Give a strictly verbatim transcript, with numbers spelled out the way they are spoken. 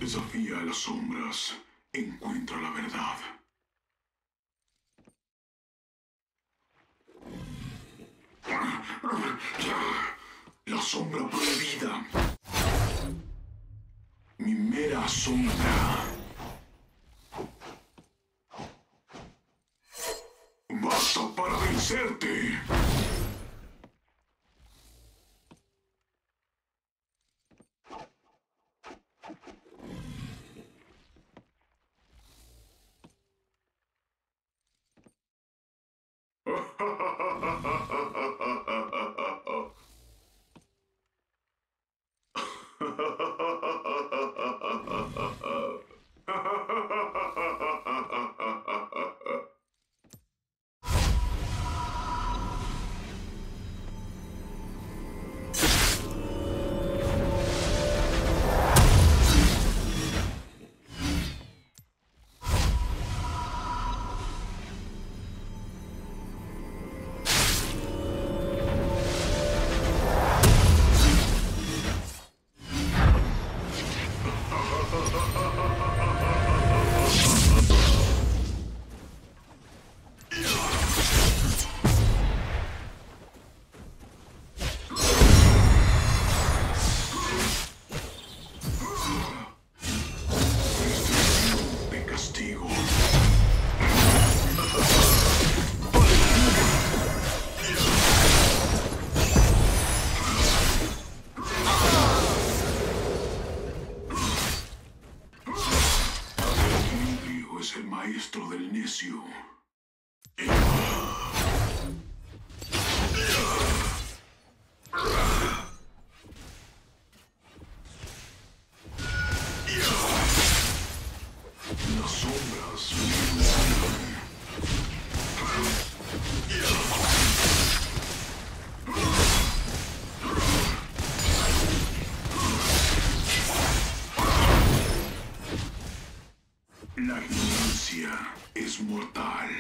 Desafía a las sombras. Encuentra la verdad. La sombra prohibida. Mi mera sombra. Basta para vencerte. Maestro del necio. Las sombras me ilusionan. La ignorancia es mortal.